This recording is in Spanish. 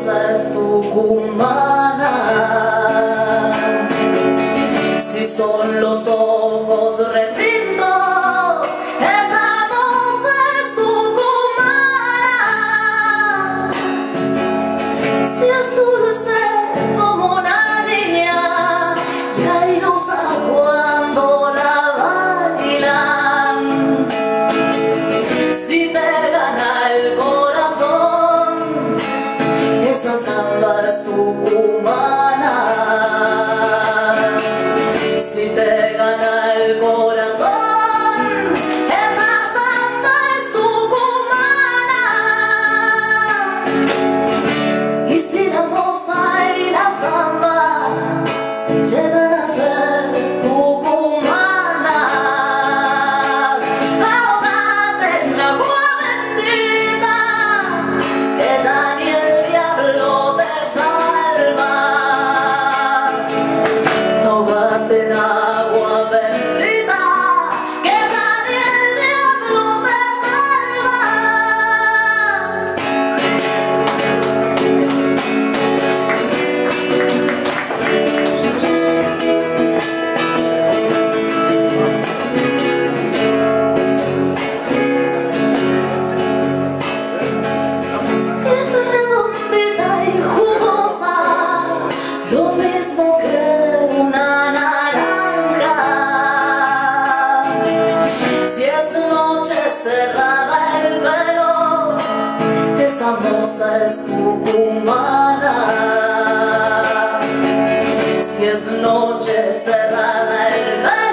moza es tucumana. Si son los ojos retintos, esa moza es tucumana. Si es dulce como una niña y airosa cuando la bailan, si te gana el corazón, esa samba es tucumana. Si te gana el corazón, esa samba es tucumana. Y si la moza y la samba llegan a ser tucumanas, ahógate en agua bendita, que ya ni el diablo te salva. Ahógate en agua bendita, que ya ni el diablo te salva. Si es redondita y jugosa, lo mismo que una naranja. Si es noche cerrada el pelo, esa moza es tucumana. Si es noche cerrada el pelo,